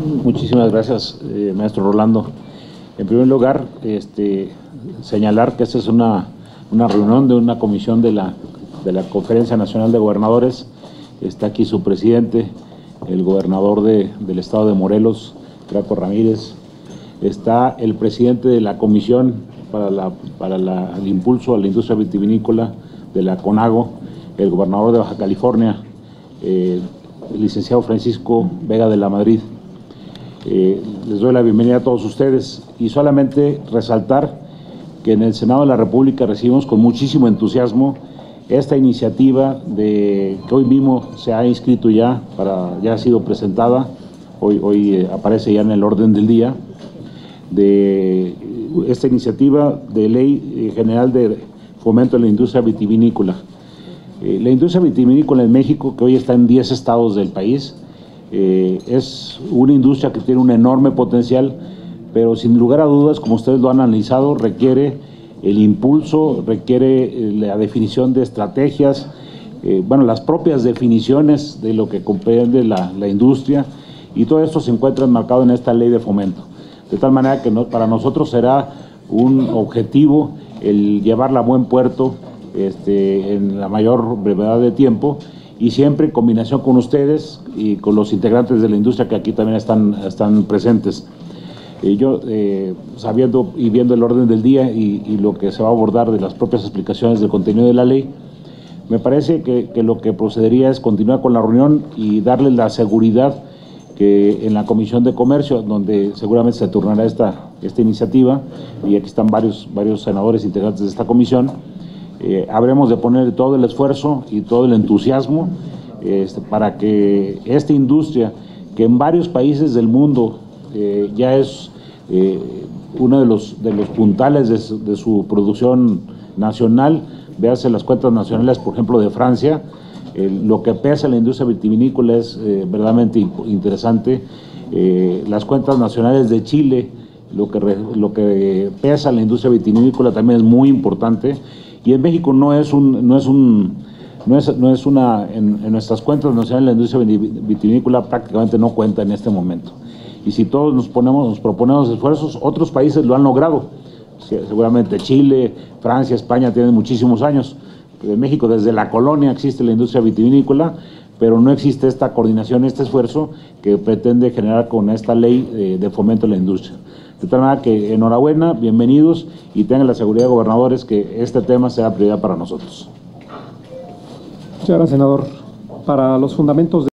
Muchísimas gracias, maestro Rolando. En primer lugar, señalar que esta es una reunión de una comisión de la Conferencia Nacional de Gobernadores. Está aquí su presidente, el gobernador del estado de Morelos, Graco Ramírez. Está el presidente de la Comisión para el Impulso a la Industria Vitivinícola de la CONAGO, el gobernador de Baja California, el licenciado Francisco Vega de la Madrid. Les doy la bienvenida a todos ustedes y solamente resaltar que en el Senado de la República recibimos con muchísimo entusiasmo esta iniciativa que hoy mismo se ha inscrito ya ha sido presentada, hoy aparece ya en el orden del día, de esta iniciativa de ley general de fomento de la industria vitivinícola. La industria vitivinícola en México, que hoy está en 10 estados del país, es una industria que tiene un enorme potencial, pero sin lugar a dudas, como ustedes lo han analizado, requiere el impulso, requiere la definición de estrategias, las propias definiciones de lo que comprende la industria, y todo esto se encuentra enmarcado en esta ley de fomento. De tal manera que para nosotros será un objetivo el llevarla a buen puerto en la mayor brevedad de tiempo, y siempre en combinación con ustedes y con los integrantes de la industria que aquí también están presentes. Yo, sabiendo y viendo el orden del día y lo que se va a abordar de las propias explicaciones del contenido de la ley, me parece que lo que procedería es continuar con la reunión y darles la seguridad que en la Comisión de Comercio, donde seguramente se turnará esta iniciativa, y aquí están varios senadores integrantes de esta comisión, habremos de poner todo el esfuerzo y todo el entusiasmo para que esta industria, que en varios países del mundo ya es uno de los puntales de su producción nacional, véase las cuentas nacionales, por ejemplo, de Francia, lo que pesa la industria vitivinícola es verdaderamente interesante. Las cuentas nacionales de Chile, lo que pesa la industria vitivinícola también es muy importante. Y en México en nuestras cuentas nacionales la industria vitivinícola prácticamente no cuenta en este momento. Y si todos nos proponemos esfuerzos, otros países lo han logrado. Seguramente Chile, Francia, España tienen muchísimos años. En México desde la colonia existe la industria vitivinícola, pero no existe esta coordinación, este esfuerzo que pretende generar con esta ley de fomento de la industria. De tal manera que enhorabuena, bienvenidos, y tengan la seguridad, gobernadores, que este tema sea prioridad para nosotros. Muchas gracias, senador. Para los fundamentos